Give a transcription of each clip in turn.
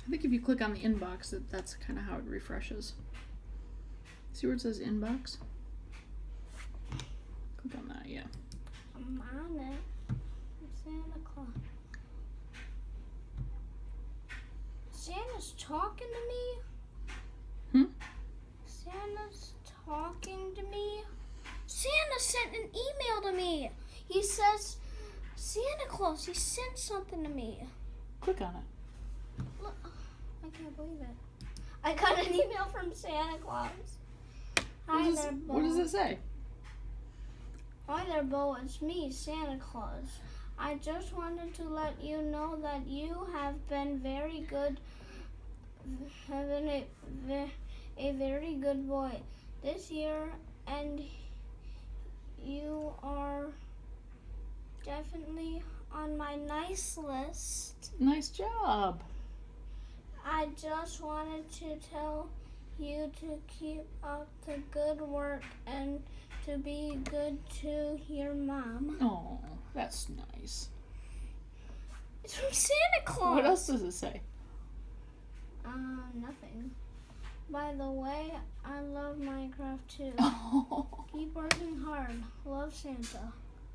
I think if you click on the inbox, that's kind of how it refreshes. See where it says inbox? Click on that, yeah. I'm on it. Santa Claus. Santa's talking to me? Santa's talking to me? Santa sent an email to me. He says, Santa Claus, he sent something to me. Click on it. Look, I can't believe it. I got an email from Santa Claus. Hi there, Bo. What does it say? Hi there, Bo. It's me, Santa Claus. I just wanted to let you know that you have been very good, having a very good boy this year, and you are definitely on my nice list. Nice job. I just wanted to tell you to keep up the good work and to be good to your mom. Oh, that's nice. It's from Santa Claus. What else does it say? Nothing. By the way, I love Minecraft too. Oh, Keep working hard. Love, Santa.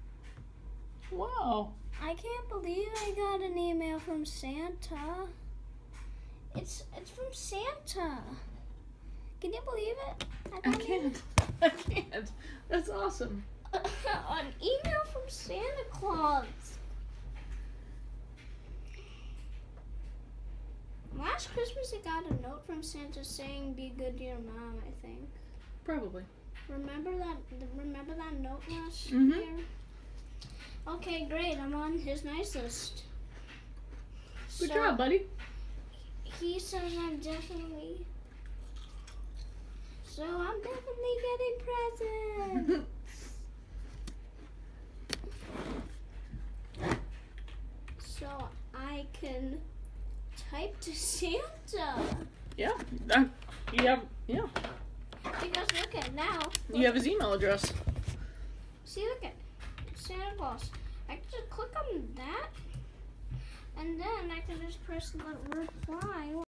wow. I can't believe I got an email from Santa. It's from Santa. Can you believe it? I can't. I can't. That's awesome. An email from Santa Claus. Last Christmas, I got a note from Santa saying, "Be good to your mom." I think. Probably. Remember that? Remember that note last Mhm. year? Okay, great. I'm on his nice list. Good job, buddy. He says I'm definitely. So I'm definitely getting presents. So I can type to Santa. Yeah. Yeah. Because look at now. You have his email address. See, look at Santa Claus. I can just click on that, and then I can just press the reply.